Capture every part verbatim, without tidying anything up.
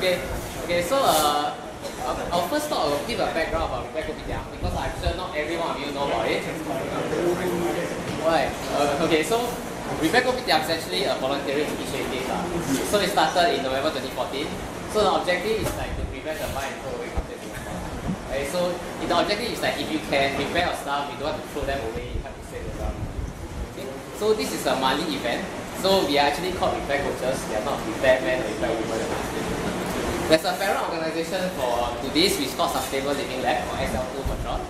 Okay, okay. So uh, I'll first talk. I'll give a background about Repair Kopitiam because I'm sure not every one of you know about it. Right. Uh, okay. So Repair Kopitiam is actually a voluntary initiative. Uh. So it started in November twenty fourteen. So the objective is like to prevent the buy and throw away culture in Singapore. Okay. So the objective is like if you can repair your stuff, you don't have to throw them away. You have to save them. Okay. So this is a monthly event. So we are actually called repair coaches. We are not repair men or repair women. There's a parent organization for to this which is called Sustainable Living Lab or S L two for short.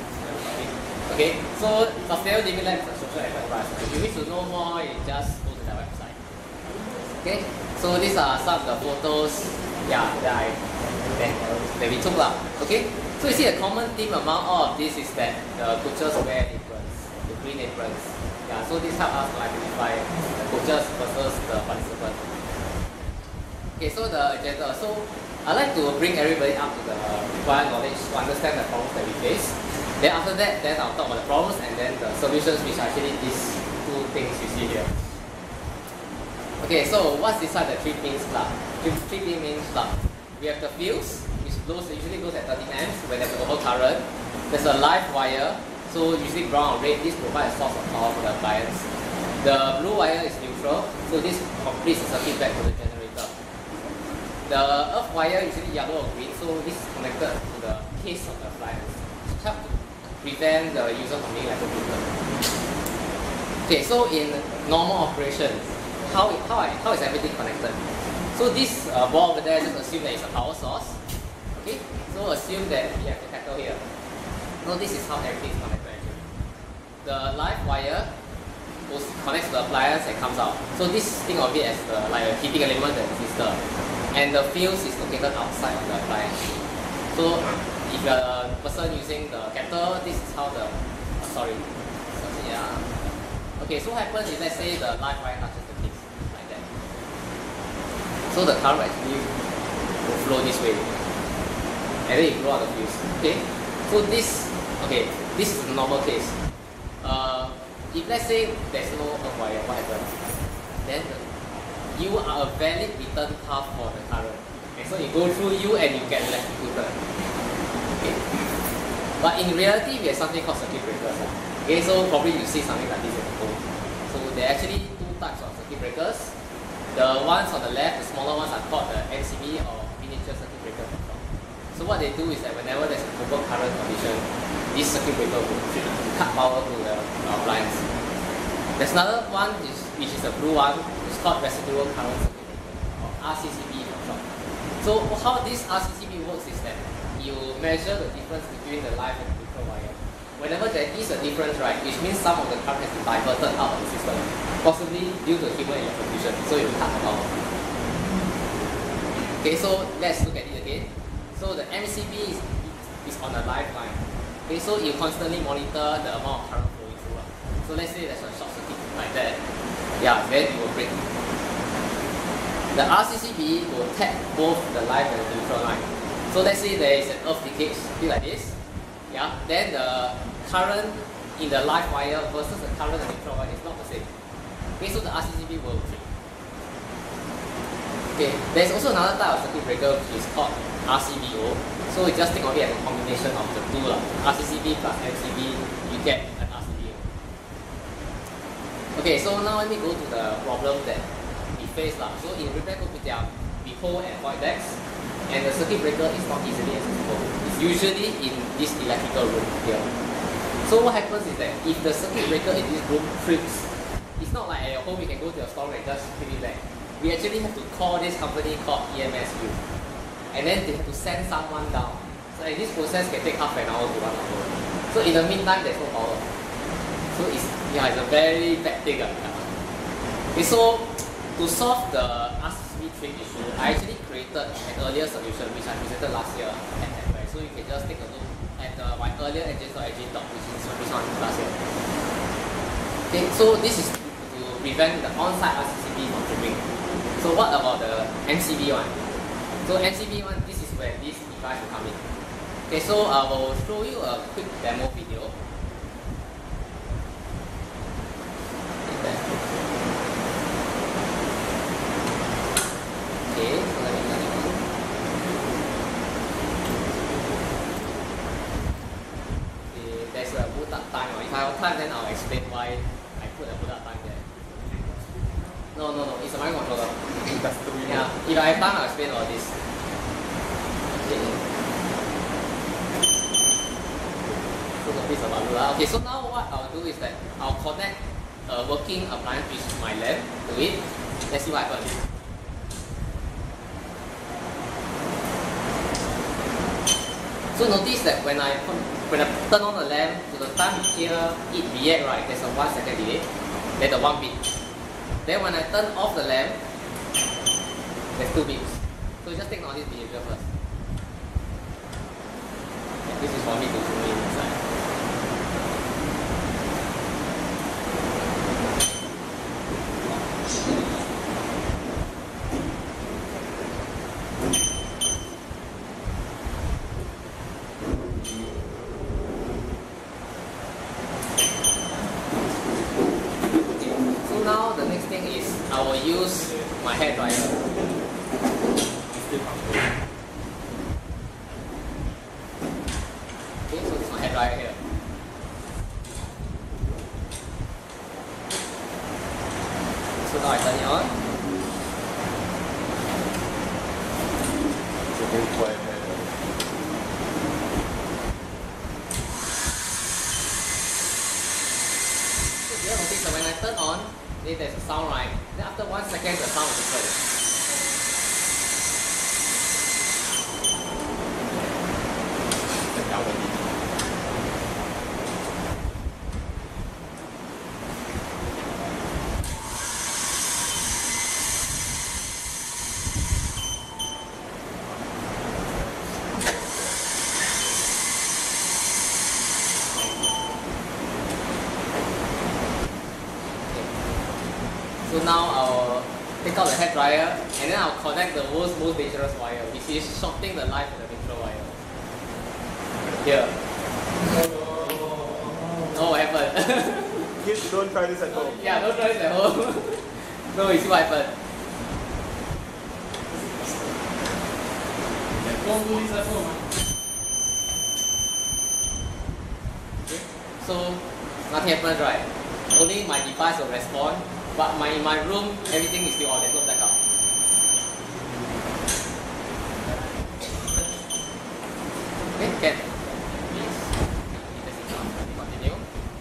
Okay, so Sustainable Living Lab is a social enterprise. If you wish to know more, you just go to their website. Okay, so these are some of the photos, yeah, that I that, that we took lah. Okay, so you see a common theme among all of this is that the coaches wear aprons, the green aprons. Yeah, so this helps us to identify the coaches versus the participants. Okay, so the agenda. So I like to bring everybody up to the required knowledge to understand the problems that we face. Then after that, then I'll talk about the problems and then the solutions, which are actually these two things you see here. Okay, so what's inside the three pins plug? Three, three pin mains plug. We have the fuse, which blows, usually goes at thirty amps when there's an overcurrent. There's a live wire, so usually brown or red. This provides a source of power for the appliance. The blue wire is neutral, so this completes the circuit back to the generator. The earth wire usually yellow or green, so this is connected to the case of the appliance to help to prevent the user from being electrocuted. Okay, so in normal operation, how how how is everything connected? So this uh, ball over there, just assume that it's a power source. Okay, so assume that we have the kettle here. So this is how everything is connected actually. The live wire goes connects to the appliance and comes out. So this think of it as the like a heating element and resistor. And the fuse is located outside of the appliance. So if you're a person using the kettle, this is how the uh, sorry. So, yeah. Okay, so what happens is let's say the live wire touches the case like that. So the current actually will flow this way. And then you blow out the fuse. Okay? So this okay, this is the normal case. Uh, if let's say there's no earth wire, what happens? Then the you are a valid return path for the current. Okay, so you go through you and you get electrocuted. Okay. But in reality, we have something called circuit breakers. Okay, so probably you see something like this at home. So there are actually two types of circuit breakers. The ones on the left, the smaller ones, are called the M C B or miniature circuit breaker. So what they do is that whenever there's an overcurrent condition, this circuit breaker will cut power to the appliance. There's another one which, which is the blue one. Called residual current circuit breaker, or R C C B for short. So how this R C C B works is that you measure the difference between the live and the neutral wire. Whenever there is a difference, right, which means some of the current has been diverted out of the system, possibly due to human electrocution, so it will cut the power. Okay, so let's look at it again. So the M C B is, is on a live line. Okay, so you constantly monitor the amount of current flowing through. So let's say there's a short circuit like that. Yeah, then it will break. The R C C B will tap both the live and the neutral line. So let's say there is an earth leakage, something like this. Yeah, then the current in the live wire versus the current in the neutral wire is not the same. Okay, so the R C C B will break. Okay, there's also another type of circuit breaker which is called R C B O. So you just think of it as a combination of the two. R C C B plus M C B, you get an R C B O. Okay, so now let me go to the problem that we face. So in Repair Kopitiam, we hold and void decks, and the circuit breaker is not easily accessible. It's usually in this electrical room here. So what happens is that if the circuit breaker in this room trips, it's not like at your home you can go to your store and just flip it back. We actually have to call this company called E M S U, and then they have to send someone down. So this process can take half an hour to one hour. So in the meantime, there's no power. So it's, yeah, it's a very bad thing. Okay, so to solve the R C C B trip issue, I actually created an earlier solution which I presented last year at NetWare. So you can just take a look at the, my earlier engines dot edge talk, which is this one last year. Okay, so this is to prevent the on-site R C C B from tripping. So what about the M C B one? So M C B one, this is where this device will come in. Okay, so I will show you a quick demo video. Okay, so let me turn it on. explain why I put a product time there. No, no, no, it's a microcontroller. That's the way. Yeah, if I have time, I'll explain all this. Okay. So the piece of Alula. Okay, so now what I'll do is that I'll connect a working appliance, which is my lamp, to it. Let's see what happens. So notice that when I when I turn on the lamp, to the time here it react, right, there's a one second delay, then the one beat. Then when I turn off the lamp, there's two beats. So just take note of this behavior first. Yeah, this is for me to zoom in inside. Now the next thing is I will use my hair dryer. Okay, so this is my hair dryer here. So now I turn it on. It's a very quiet hair. So the other thing is that when I turn on, then there's a sound, right? Then after one second, the sound is different. So now I'll take out the hair dryer and then I'll connect the most most dangerous wire, which is shorting the life of the neutral wire. Here. Oh, what happened? Kids, don't try this at home. Yeah, don't try this at home. No, you see what happened? Don't do this at home. Okay. So nothing happens, right? Only my device will respond. But my, in my room, everything is still on, there's no blackout. Okay, can. Please. Continue.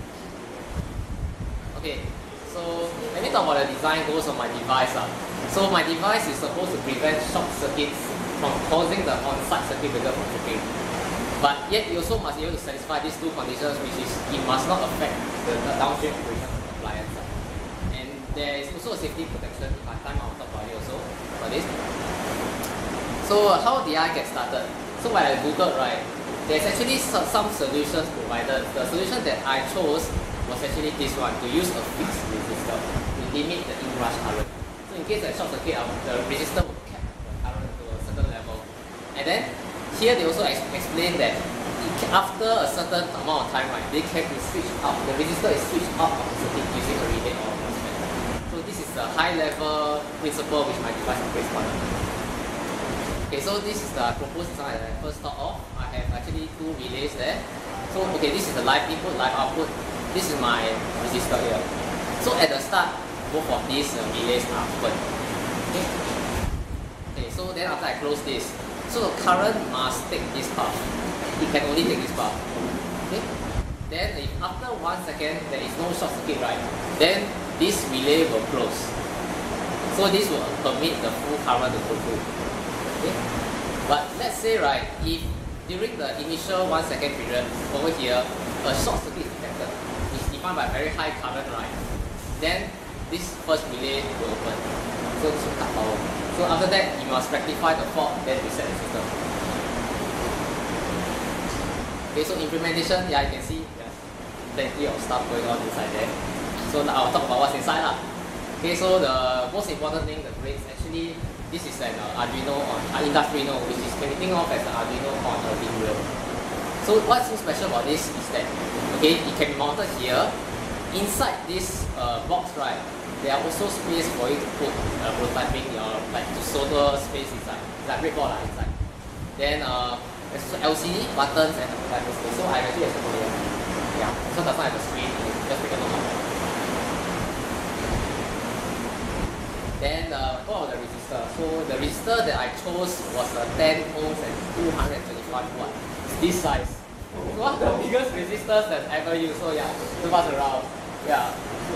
Okay, so let me talk about the design goals of my device. Uh. So my device is supposed to prevent short circuits from causing the on-site circuit breaker from tripping. But yet you also must be able to satisfy these two conditions, which is it must not affect the, the downstream operation of the appliance. Uh. There is also a safety protection. If I have time, I'll talk about it also for this. So how did I get started? So when I googled, right, there's actually some, some solutions provided. The solution that I chose was actually this one, to use a fixed resistor to limit the inrush current. So in case of short circuit, the resistor will cap the current to a certain level. And then here they also ex explain that after a certain amount of time, right, they can be switched out. The resistor is switched out of the circuit using a relay or So this is the high level principle which my device operates on. Okay, so this is the proposed design that I first thought of. I have actually two relays there. So okay, this is the live input, live output. This is my resistor here. So at the start, both of these uh, relays are open. Okay. Okay, so then after I close this, so the current must take this path. It can only take this path. Okay. Then if after one second there is no short circuit, right, then this relay will close. So this will permit the full current to go through. Okay? But let's say, right, if during the initial one second period over here, a short circuit is detected, is defined by very high current, right, then this first relay will open. So this will cut power. So after that, you must rectify the fault, then reset the system. Okay, so implementation, yeah, you can see there's plenty of stuff going on inside there. So now I'll talk about what's inside lah. Okay, so the most important thing, the brains, actually, this is an uh, Arduino on uh, Industrino, which is can be think of as an Arduino on a big wheel. So what's so special about this is that, okay, it can be mounted here. Inside this uh, box, right, there are also space for you to put uh, prototyping, your like to solder space inside. It's like breadboard lah inside. Then uh, there's also L C D buttons and a prototyping space. So I actually have to here. Yeah, so does not have a screen. just take a note of that. Then uh, what about the resistor? So the resistor that I chose was a ten ohms and two hundred twenty-five watt. It's this size. It's one of the biggest resistors that's ever used. So yeah, to pass around. Yeah.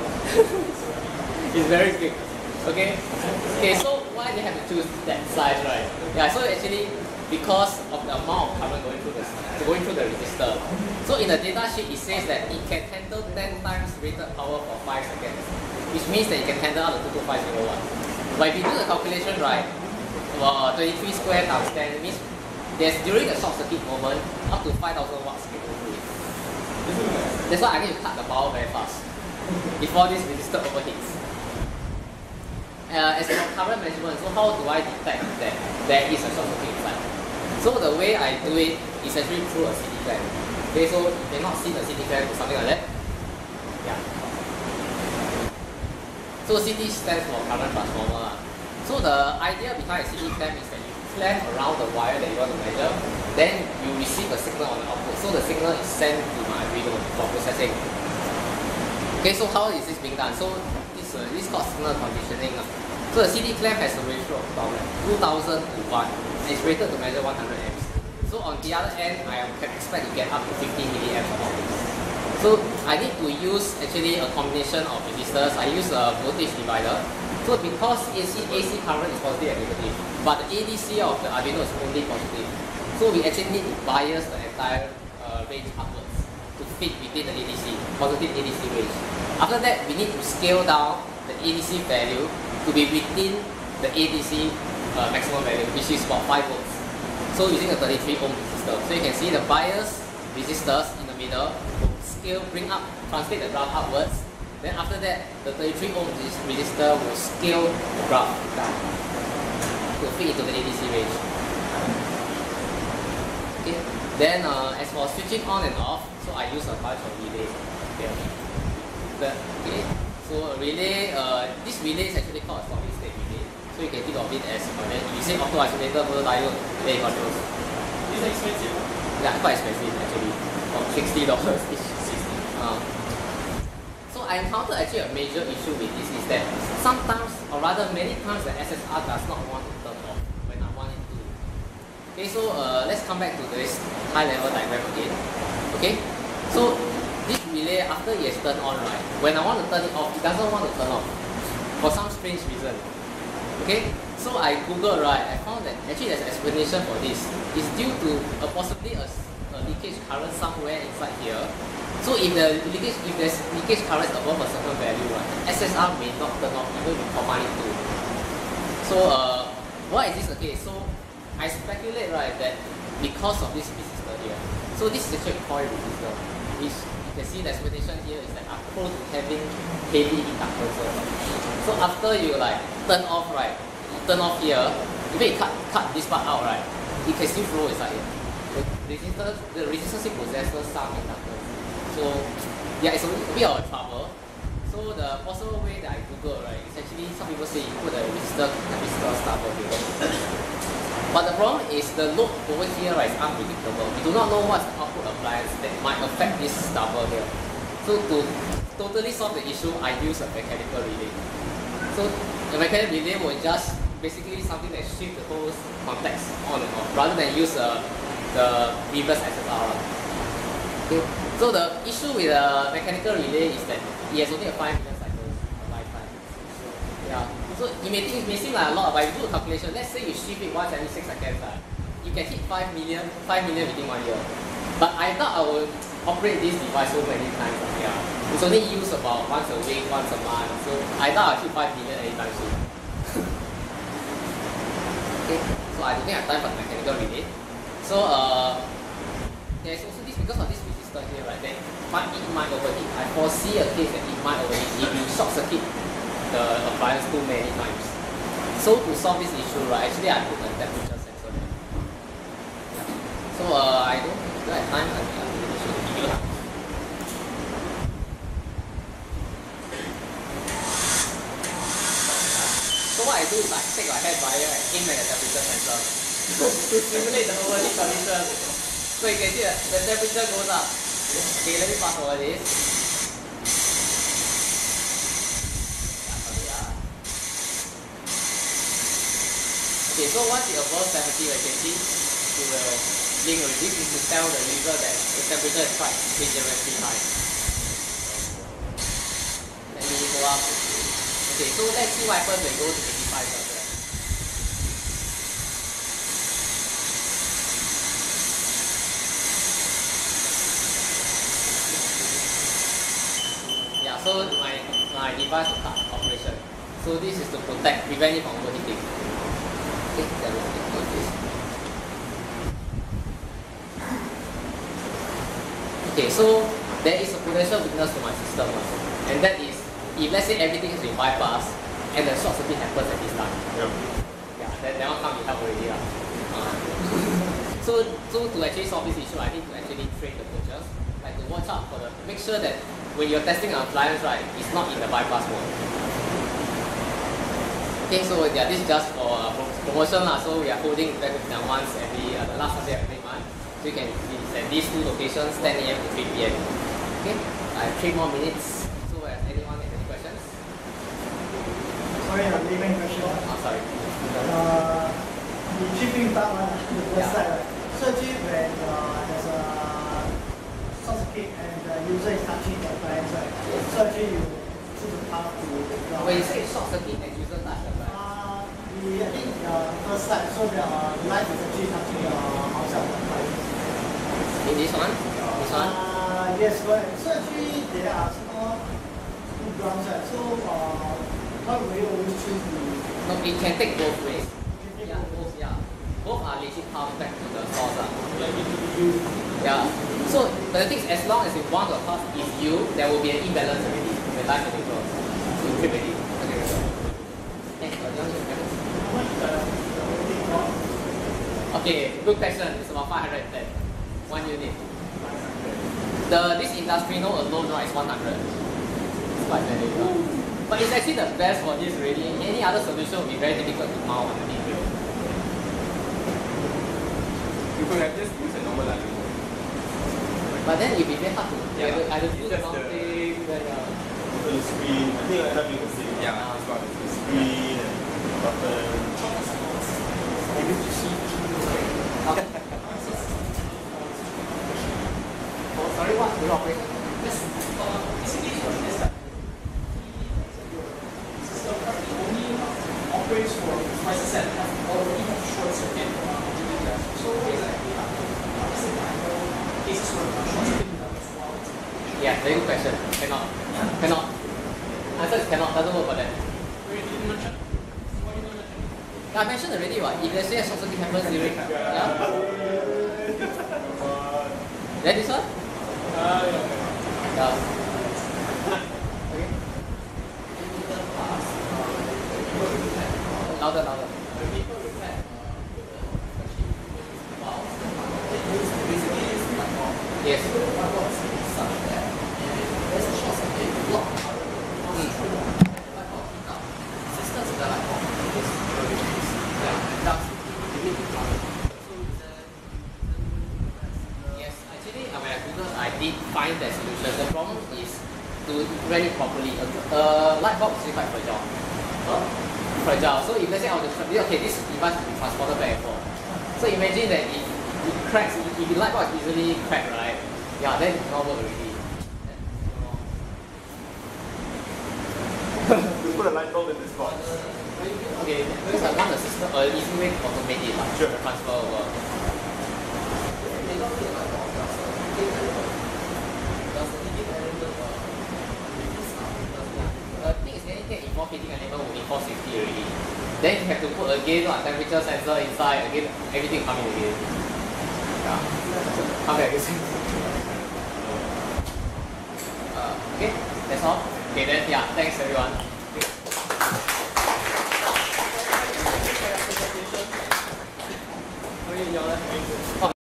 It's very big. Okay. Okay. So why they have to choose that size, right? Yeah. So actually, because of the amount of current going through the going through the resistor. So in the data sheet, it says that it can handle ten times rated power for five seconds, which means that it can handle up to two thousand five hundred watts. But if you do the calculation right, uh, twenty-three square times ten, it means there's during the short circuit moment up to five thousand watts can go through it. That's why I need to cut the power very fast before this resistor overheats. Uh, as for current measurement, so how do I detect that there is a short circuit inside? So the way I do it is actually through a C D clamp. Okay, so you cannot see the C D clamp or something like that. Yeah. So C T stands for current transformer. So the idea behind a C T clamp is that you clamp around the wire that you want to measure, then you receive a signal on the output. So the signal is sent to my Arduino for processing. Okay, so how is this being done? So this, uh, this is called signal conditioning. Uh. So the C D clamp has a ratio of about two thousand to one. And it's rated to measure one hundred amps. So on the other end, I can expect to get up to fifty milliamps of output. So I need to use actually a combination of resistors. I use a voltage divider. So because A C, A C current is positive and negative, but the A D C of the Arduino is only positive. So we actually need to bias the entire uh, range upwards to fit within the A D C, positive A D C range. After that, we need to scale down the A D C value to be within the A D C uh, maximum value, which is about five volts. So using a thirty-three ohm resistor. So you can see the bias resistors in the middle will scale, bring up, translate the graph upwards. Then after that, the thirty-three ohm resistor will scale the graph down to fit into the A D C range. Okay. Then uh, as for switching on and off, so I use a bunch of relays. Okay. The, okay. So a relay, uh, this relay is actually called a solid state relay. So you can think of it as uh, then you say auto isolator, photodiode, relay controls. Is it expensive? Yeah, quite expensive actually. About sixty dollars each. Uh, so I encountered actually a major issue with this is that sometimes, or rather many times, the S S R does not want to turn off when I want it to. Okay, so uh, let's come back to this high level diagram again. Okay, so this relay, after it has turned on, right, when I want to turn it off, it doesn't want to turn off for some strange reason. Okay, so I googled, right, I found that actually there's an explanation for this. It's due to a possibly a, a leakage current somewhere inside here. So if the leakage, if there's leakage current above a certain value, right, S S R may not turn off even if you command it to. So uh, why is this the case? So I speculate, right, that because of this resistor here. So this is actually a coil resistor, which you can see the explanation here is that are prone to having heavy inductance. So after you like turn off, right, you turn off here, even you cut cut this part out, right, it can still flow inside here. The resistor, the resistor still possesses some inductance. So yeah, it's a bit of a trouble. So the possible way that I Google, right, is actually some people say you put a resistor resistor stubber here. But the problem is the load over here, right, is unpredictable. We do not know what's the output appliance that might affect this stubber here. So to totally solve the issue, I use a mechanical relay. So the mechanical relay will just basically something that shifts the whole contacts on and off, rather than use uh, the reverse S S R. Okay. So the issue with a mechanical relay is that it has only a five million cycles of lifetime. Yeah. So it may, think, it may seem like a lot, but if you do a calculation, let's say you shift it once every six seconds, uh, you can hit five million, five million within one year. But I thought I would operate this device so many times. Uh, yeah. It's only used about once a week, once a month. So I thought I'd hit five million anytime soon. Okay. So I don't think I have time for the mechanical relay. So uh, there's also this, because of this resistor here, right, that it might overheat. I foresee a case that it might overheat if you short circuit the appliance too many times. So to solve this issue, right, actually I put a temperature sensor there. Yeah. So uh, I don't, do I have time? I think I'll show the video. So what I do is I take my hair dryer and aim at the temperature sensor to simulate the overheat condition. So you can see that the temperature goes up. Okay, let me fast forward this. Okay, so once it's above seventy, you can see you will blink already. This is to tell the user that the temperature is quite dangerously high. Let me go up. Okay, so let's see what happens when it goes to eighty-five Celsius. Yeah, so my, my device will cut operation. So this is to protect, prevent it from overheating. Okay, that will be this. Okay, so there is a potential weakness to my system, and that is if let's say everything has been bypassed and the short circuit happens at this time. Yep. Yeah, then that one can't be helped already. Uh. so so to actually solve this issue, I need to actually train the coaches, like to watch out for the, make sure that when you're testing our clients, right, it's not in the bypass mode. Okay, so yeah, this is just for uh, promotion lah. So we are holding back with them once every uh, the last Sunday of every month. So you can see at these two locations, ten A M to three P M Okay, I have three more minutes. So has anyone have any questions? Sorry, I'm leaving question. Oh, sorry. Uh, the shipping part one, the first side, right? So actually when uh, there's a short circuit and the user is touching the appliance, right? So actually you choose the path to the ground. When you say short circuit and user touch the appliance, Uh, the, I think the first side, so the uh, light is actually touching the outside of the appliance. in this one, this one. Uh, yes, correct. So actually there are small two grounds, right? So uh, how will you always choose the No, it can take both ways. Yeah, both, yeah. Both are legit path back to the source. Uh. Yeah. So, but the thing is, as long as if one of the path is you, there will be an imbalance already. The light will be closed. So, you trip already. Okay. Thanks for the Okay, good question. It's about five hundred ten. One unit. The this industrial alone, right, is one hundred. It's quite valuable. But it's actually the best for this already. Any other solution will be very difficult to mount on the big wheel. You could have just used a normal light. But then it will be very hard to Yeah, either, either it's do the just the- mounting, then uh, The screen, I think I have you can see. Yeah, it's got the screen and button. oh, sorry, what? The operation? Operates for, as I said, already have short circuit. So basically, cases where short circuit as well. Yeah, very good question. Cannot. Cannot. Answer is cannot. Doesn't work for that. Where you didn't mention? Why you didn't mention? I mentioned already what? If let's say a short circuit happens during yeah? Then this one? Uh, yeah. Yeah. Okay. Louder, louder. Yes. Yes, actually, when I Googled, I did find that solution. The problem is to run it properly. A uh, light bulb is quite fragile. Fragile. So if let's say I was to okay, this device will be transported back and forth. So imagine that if it cracks, if the light bulb is easily cracked, right? Yeah, then it's not work already. We put a light bulb in this box. Okay, because I want the system, uh, easy way to automate it, like, Sure. transfer over. The thing is, anything involved heating element will be four sixty already. Then you have to put again what temperature sensor inside, again, everything coming again. Yeah. Come back again. Uh, okay, that's all. Okay then, yeah, thanks everyone. Okay,